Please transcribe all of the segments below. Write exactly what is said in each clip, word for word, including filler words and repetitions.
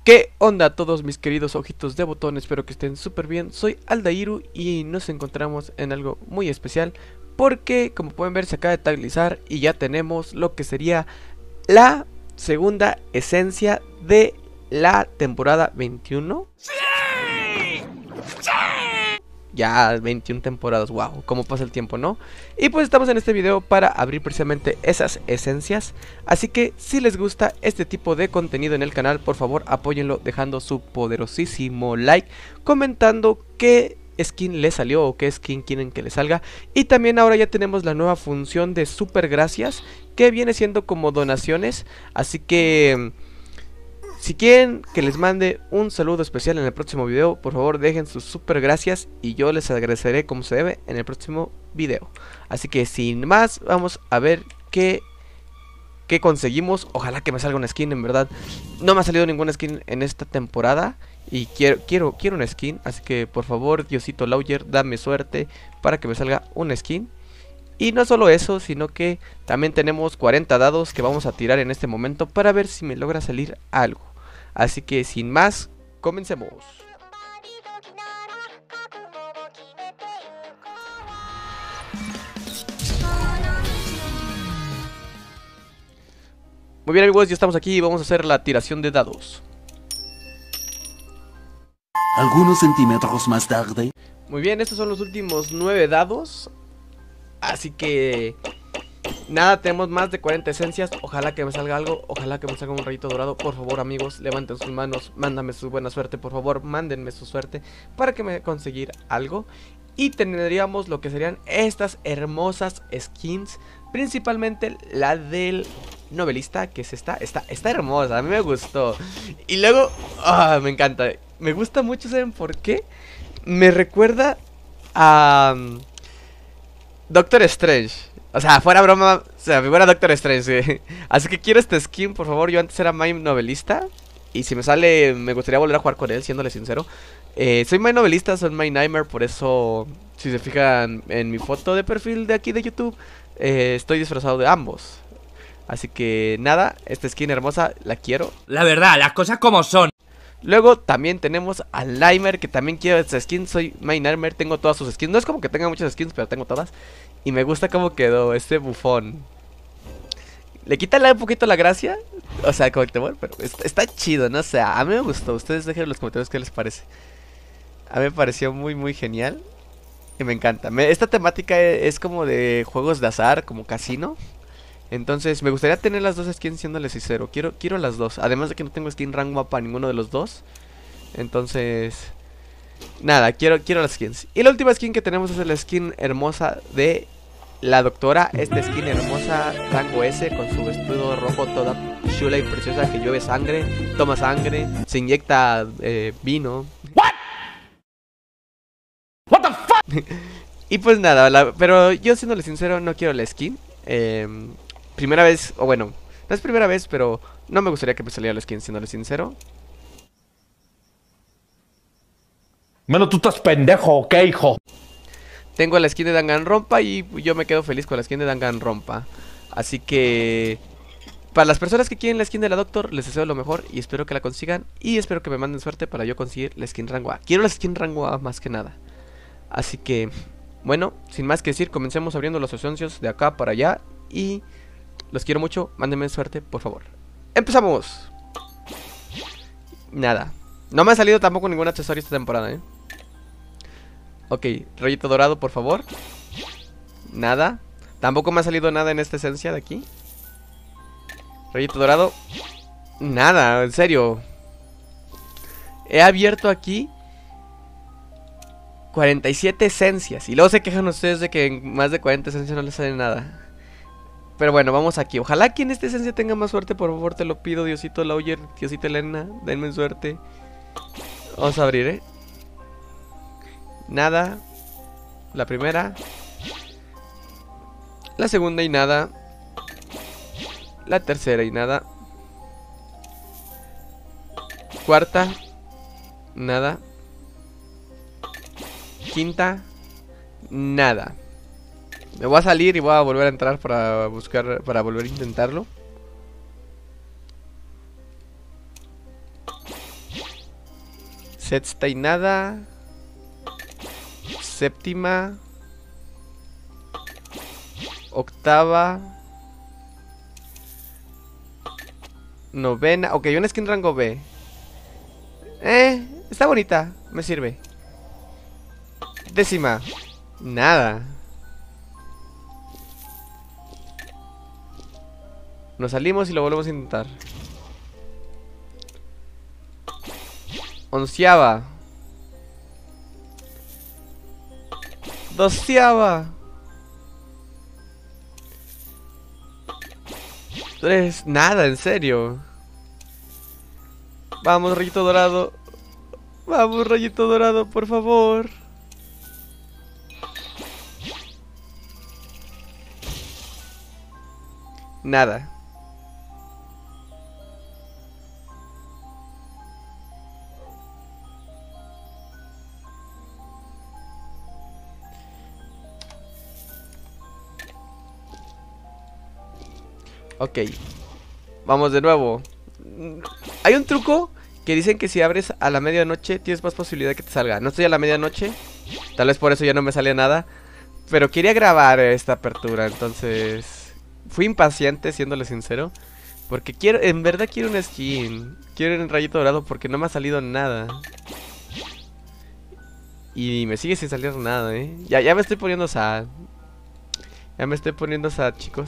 ¿Qué onda a todos mis queridos ojitos de botón? Espero que estén súper bien. Soy Aldairu y nos encontramos en algo muy especial porque, como pueden ver, se acaba de tagalizar y ya tenemos lo que sería la segunda esencia de la temporada veintiuno. ¡Sí! ¡Sí! Ya veintiuna temporadas, wow, cómo pasa el tiempo, ¿no? Y pues estamos en este video para abrir precisamente esas esencias. Así que si les gusta este tipo de contenido en el canal, por favor apóyenlo dejando su poderosísimo like, comentando qué skin le salió o qué skin quieren que le salga. Y también ahora ya tenemos la nueva función de super gracias, que viene siendo como donaciones. Así que si quieren que les mande un saludo especial en el próximo video, por favor dejen sus super gracias y yo les agradeceré como se debe en el próximo video. Así que sin más, vamos a ver qué, qué conseguimos. Ojalá que me salga una skin, en verdad. No me ha salido ninguna skin en esta temporada y quiero, quiero, quiero una skin. Así que por favor, Diosito Lauyer, dame suerte para que me salga una skin. Y no solo eso, sino que también tenemos cuarenta dados que vamos a tirar en este momento para ver si me logra salir algo. Así que sin más, comencemos. Muy bien amigos, ya estamos aquí y vamos a hacer la tiración de dados. Algunos centímetros más tarde. Muy bien, estos son los últimos nueve dados. Así que nada, tenemos más de cuarenta esencias. Ojalá que me salga algo, ojalá que me salga un rayito dorado. Por favor amigos, levanten sus manos, mándame su buena suerte. Por favor, mándenme su suerte para que me conseguir algo. Y tendríamos lo que serían estas hermosas skins, principalmente la del novelista, que es esta, esta, está hermosa, a mí me gustó. Y luego, ah, me encanta, me gusta mucho, ¿saben por qué? Me recuerda a um, Doctor Strange. O sea, fuera broma, o sea, me fuera Doctor Strange, ¿sí? Así que quiero esta skin, por favor. Yo antes era My Novelista y si me sale, me gustaría volver a jugar con él, siéndole sincero. eh, Soy My Novelista, soy My Nightmare. Por eso, si se fijan en mi foto de perfil de aquí de YouTube, eh, estoy disfrazado de ambos. Así que nada, esta skin hermosa, la quiero. La verdad, las cosas como son. Luego también tenemos al Nightmare, que también quiero esta skin. Soy My Nightmare, tengo todas sus skins. No es como que tenga muchas skins, pero tengo todas. Y me gusta cómo quedó este bufón. Le quita un poquito la gracia, o sea, como que bueno, pero está, está chido, no sé, a mí me gustó. Ustedes dejen en los comentarios qué les parece. A mí me pareció muy muy genial y me encanta. me, Esta temática es como de juegos de azar, como casino. Entonces me gustaría tener las dos skins, siéndole sincero. Quiero, quiero las dos, además de que no tengo skin rango para ninguno de los dos. Entonces nada, quiero, quiero las skins. Y la última skin que tenemos es la skin hermosa de la doctora. Esta skin hermosa, rango S, con su vestido rojo toda chula y preciosa, que llueve sangre, toma sangre, se inyecta eh, vino. What? What the fuck? Y pues nada, la, pero yo siéndole sincero no quiero la skin. eh, Primera vez, o bueno, no es primera vez, pero no me gustaría que me saliera la skin, siéndole sincero. Bueno, tú estás pendejo, ¿ok, hijo? Tengo la skin de Danganronpa y yo me quedo feliz con la skin de Danganronpa. Así que para las personas que quieren la skin de la Doctor, les deseo lo mejor y espero que la consigan. Y espero que me manden suerte para yo conseguir la skin rango A. Quiero la skin rango A más que nada. Así que, bueno, sin más que decir, comencemos abriendo los esencias de acá para allá. Y los quiero mucho, mándenme suerte, por favor. ¡Empezamos! Nada, no me ha salido tampoco ningún accesorio esta temporada, eh. Ok, rollito dorado, por favor. Nada. Tampoco me ha salido nada en esta esencia de aquí. Rollito dorado. Nada, en serio. He abierto aquí cuarenta y siete esencias. Y luego se quejan ustedes de que en más de cuarenta esencias no les sale nada. Pero bueno, vamos aquí. Ojalá que en esta esencia tenga más suerte, por favor, te lo pido, Diosito Lauyer, Diosito Elena, denme suerte. Vamos a abrir, eh. Nada. La primera. La segunda y nada. La tercera y nada. Cuarta. Nada. Quinta. Nada. Me voy a salir y voy a volver a entrar para buscar, para volver a intentarlo. Sexta y nada. Séptima. Octava. Novena. Ok, una skin rango B. Eh, está bonita. Me sirve. Décima. Nada. Nos salimos y lo volvemos a intentar. Onceava. Doceava. Tres. Nada, en serio. Vamos, rayito dorado. Vamos, rayito dorado, por favor. Nada. Ok. Vamos de nuevo. Hay un truco que dicen que si abres a la medianoche tienes más posibilidad de que te salga. No estoy a la medianoche, tal vez por eso ya no me sale nada, pero quería grabar esta apertura, entonces fui impaciente, siéndole sincero, porque quiero, en verdad quiero una skin. Quiero un rayito dorado porque no me ha salido nada. Y me sigue sin salir nada, eh. Ya, ya me estoy poniendo sad. Ya me estoy poniendo sad, chicos.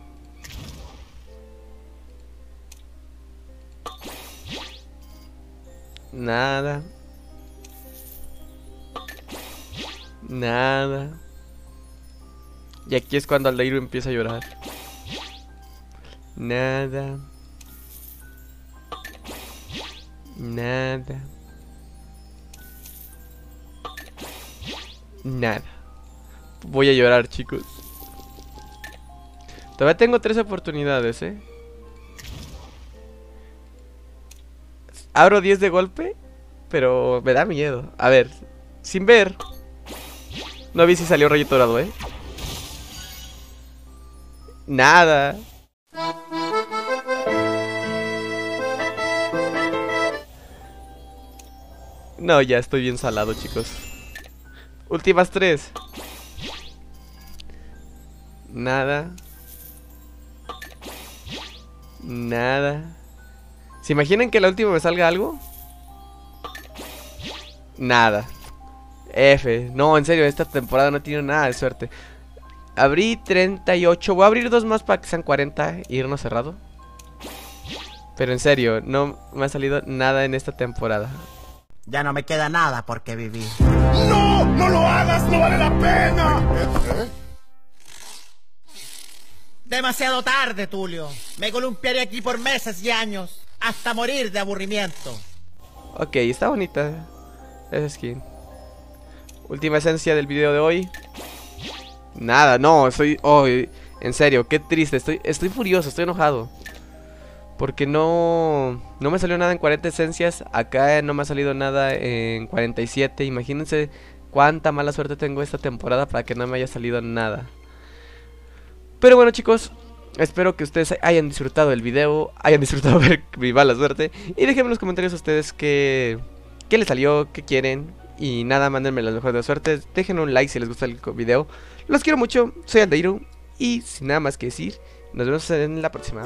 Nada. Nada. Y aquí es cuando Aldairo empieza a llorar. Nada. Nada. Nada. Voy a llorar, chicos. Todavía tengo tres oportunidades, eh. Abro diez de golpe, pero me da miedo. A ver, sin ver. No vi si salió rayito dorado, eh. Nada. No, ya estoy bien salado, chicos. Últimas tres. Nada. Nada. ¿Se imaginan que la última me salga algo? Nada. F. No, en serio, esta temporada no tiene nada de suerte. Abrí treinta y ocho. Voy a abrir dos más para que sean cuarenta e irnos cerrado. Pero en serio, no me ha salido nada en esta temporada. Ya no me queda nada por qué vivir. ¡No! ¡No lo hagas! ¡No vale la pena! Demasiado tarde, Tulio. Me columpiaré aquí por meses y años, hasta morir de aburrimiento. Ok, está bonita esa skin. Última esencia del video de hoy. Nada, no, estoy... Oh, en serio, qué triste, estoy, estoy furioso, estoy enojado. Porque no... No me salió nada en cuarenta esencias. Acá no me ha salido nada en cuarenta y siete. Imagínense cuánta mala suerte tengo esta temporada para que no me haya salido nada. Pero bueno, chicos, espero que ustedes hayan disfrutado el video, hayan disfrutado ver mi mala suerte. Y déjenme en los comentarios a ustedes qué, qué les salió, qué quieren. Y nada, mándenme las mejores de suertes. Dejen un like si les gusta el video. Los quiero mucho, soy Aldairo. Y sin nada más que decir, nos vemos en la próxima.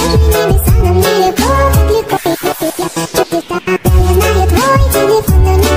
Bye.